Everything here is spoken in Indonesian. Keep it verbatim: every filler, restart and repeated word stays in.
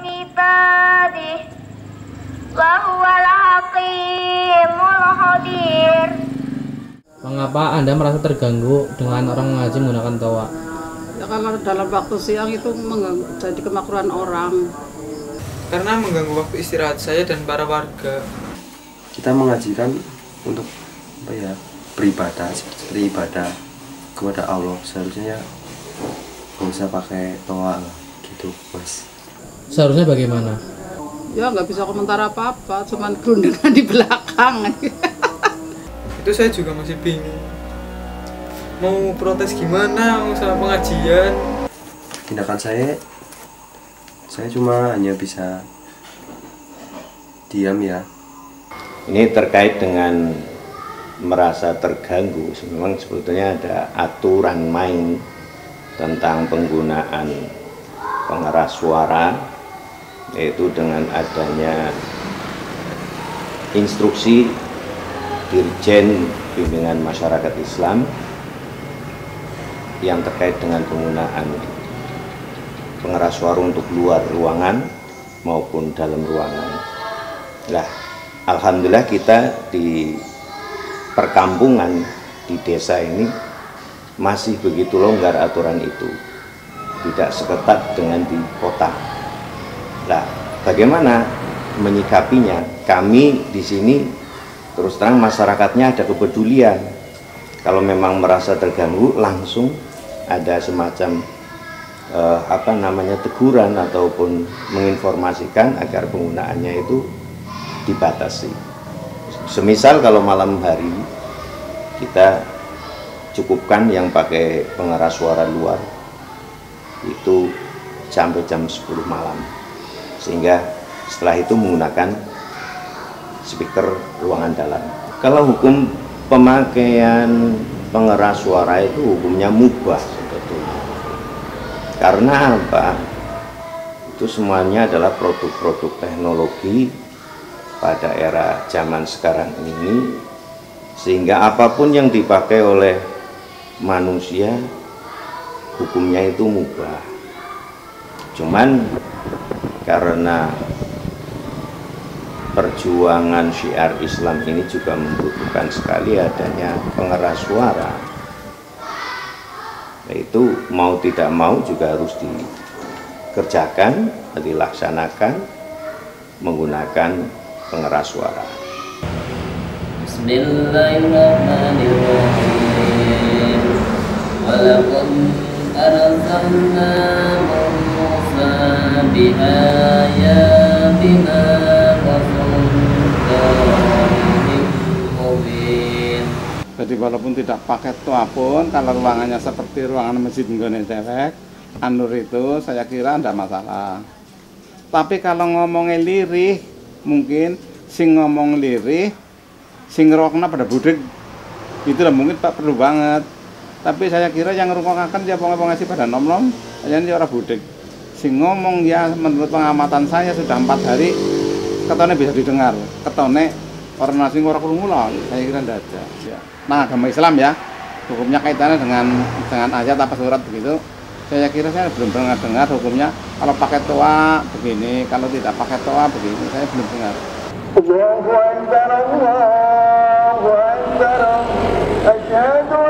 عباده وهو الحكيم الخبير. Mengapa Anda merasa terganggu dengan orang mengaji menggunakan toa? Ya karena dalam waktu siang itu mengganggu, jadi kemakruhan orang. Karena mengganggu waktu istirahat saya dan para warga. Kita mengajikan untuk apa ya, beribadah, seperti ibadah kepada Allah. Seharusnya ya nggak usah pakai toa gitu, Mas. Seharusnya bagaimana? Ya nggak bisa komentar apa-apa, cuman gerundengan di belakang. Itu saya juga masih bingung. Mau protes gimana, mau sama pengajian. Tindakan saya, saya cuma hanya bisa diam ya. Ini terkait dengan merasa terganggu. Memang sebetulnya ada aturan main tentang penggunaan pengeras suara, yaitu dengan adanya instruksi Dirjen Bimbingan Masyarakat Islam yang terkait dengan penggunaan pengeras suara untuk luar ruangan maupun dalam ruangan. Nah, alhamdulillah kita di perkampungan di desa ini masih begitu longgar aturan itu, tidak seketat dengan di kota. Nah, bagaimana menyikapinya? Kami di sini terus terang masyarakatnya ada kepedulian. Kalau memang merasa terganggu, langsung ada semacam eh, apa namanya teguran ataupun menginformasikan agar penggunaannya itu dibatasi. Semisal kalau malam hari kita cukupkan yang pakai pengeras suara luar itu sampai jam sepuluh malam, sehingga setelah itu menggunakan speaker ruangan dalam. Kalau hukum pemakaian pengeras suara itu hukumnya mubah sebetulnya. Karena apa? Itu semuanya adalah produk-produk teknologi pada era zaman sekarang ini, sehingga apapun yang dipakai oleh manusia hukumnya itu mubah. Cuman karena perjuangan syiar Islam ini juga membutuhkan sekali adanya pengeras suara. Nah, itu mau tidak mau juga harus dikerjakan, dilaksanakan menggunakan pengeras suara. Bismillahirrahmanirrahim. Walaqad arsalna Musa biayatina Jadi walaupun tidak pakai toa pun, kalau ruangannya seperti ruangan masjid nggone dewek, anur itu saya kira tidak masalah. Tapi kalau ngomongnya lirih, mungkin sing ngomong lirih, sing ngerokna pada budek, itu lah mungkin Pak perlu banget. Tapi saya kira yang ngerungokakan dia ngomong ngasih pada nom-nom, aja ini orang budek. Sing ngomong ya menurut pengamatan saya sudah empat hari, ketone bisa didengar, ketone orang nasi orang krungu lah, saya kira tidak ada. Ya. Nah, agama Islam ya, hukumnya kaitannya dengan dengan ayat apa surat begitu. Saya kira saya belum pernah dengar hukumnya kalau pakai toa begini, kalau tidak pakai toa begini, saya belum dengar. Allahu Akbar, Allahu Akbar, asyhadu